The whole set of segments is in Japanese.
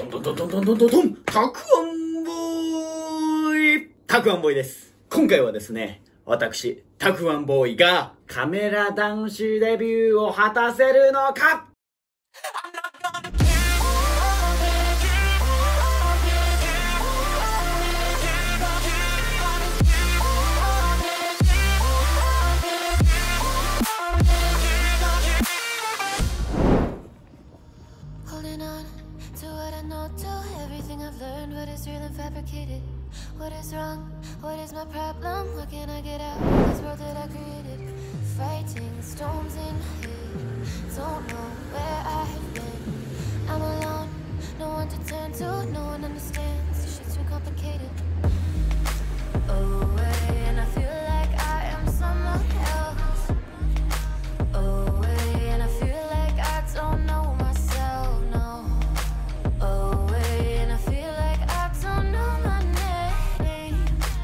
んどんどんどんどんどんどんどん、たくあんボーイ、たくあんボーイです。今回はですね、私、たくあんボーイがカメラ男子デビューを果たせるのか。 Everything I've learned, what is real and fabricated? What is wrong? What is my problem? What can I get out of this world that I created? Fighting storms in my head, don't know where I have been. I'm alone, no one to turn to, no one understands. This shit's too complicated. Away, and I feel like I am someone else. Away, and I feel like I don't know myself, no. Away, and I feel like I don't know my name.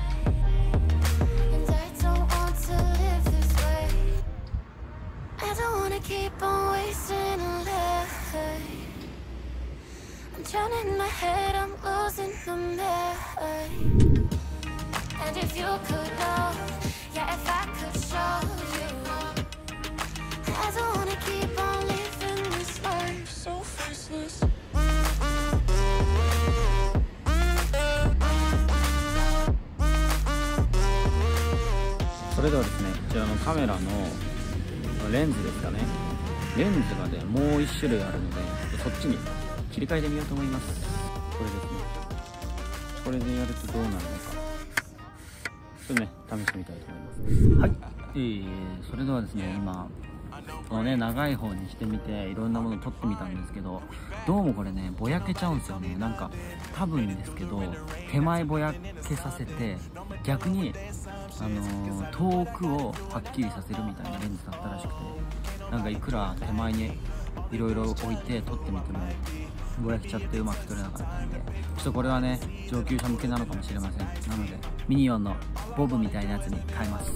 And I don't want to live this way. I don't want to keep on wasting life. I'm drowning in my head, I'm losing the mind. And if you could know, yeah, if I could show you, I don't want to keep on living this life so faceless. それではですね、こちらのカメラのレンズですかね。レンズがね、もう1種類あるので、そっちに切り替えてみようと思います。これですね。これでやるとどうなるのか、ちょっとね、試してみたいと思います。はい。それではですね、今このね、長い方にしてみていろんなものを撮ってみたんですけど、どうもこれね、ぼやけちゃうんですよね。なんか多分ですけど、手前ぼやけさせて逆に遠くをはっきりさせるみたいなレンズだったらしくて、なんかいくら手前にいろいろ置いて撮ってみてもぼやけちゃってうまく撮れなかったんで、ちょっとこれはね、上級者向けなのかもしれません。なのでミニオンのボブみたいなやつに変えます。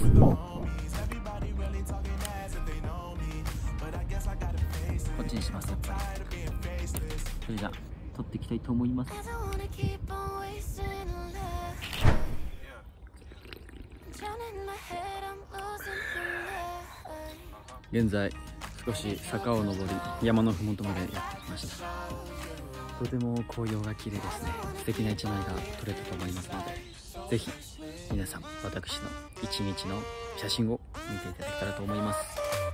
こっちにします、やっぱり。それじゃあ撮っていきたいと思います。現在少し坂を登り、山の麓までやってきました。とても紅葉が綺麗ですね。素敵な一枚が撮れたと思いますので、ぜひ皆さん私の一日の写真を見ていただけたらと思います。